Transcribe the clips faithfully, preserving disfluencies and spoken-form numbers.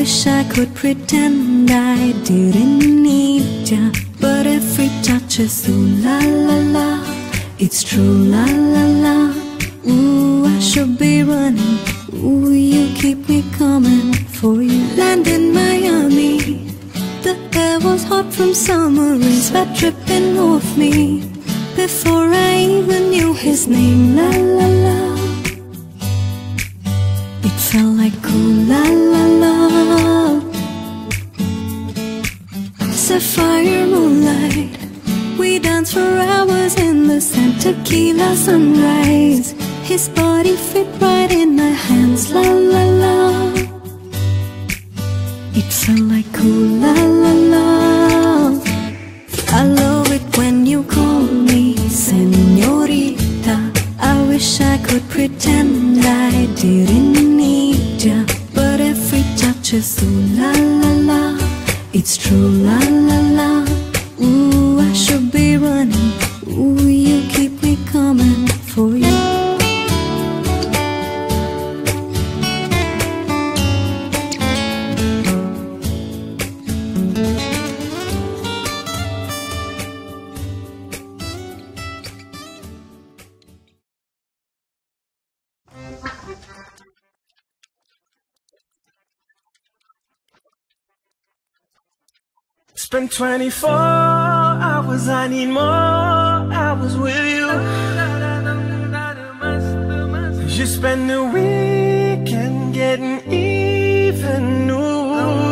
wish I could pretend I didn't need ya, but every touch is ooh la la la. It's true la la la. Ooh, I should be running. Ooh, you keep me coming for you. Land in Miami. The air was hot from summer rains that dripping off me before I even knew his name. La la la. It felt like ooh la la la. Sapphire moonlight, we danced for hours in the sand. Tequila sunrise, his body fit right in my hands. La la la. It felt like ooh la la la. I love it when you call me señorita. I wish I could pretend I didn't need ya, but every touch is ooh la la la. It's true la la la. Ooh, I should be running. Ooh, you keep me coming for you. Spent twenty-four hours, I need more hours with you. You spend the weekend getting even new.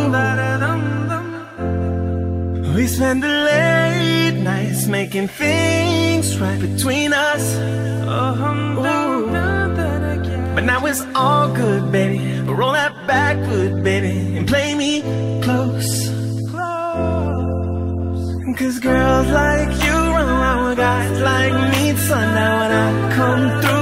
We spend the late nights making things right between us. Ooh. But now it's all good, baby. Roll that backwood, baby, and play me close. Cause girls like you run around with guys like me, son. Now when I come through,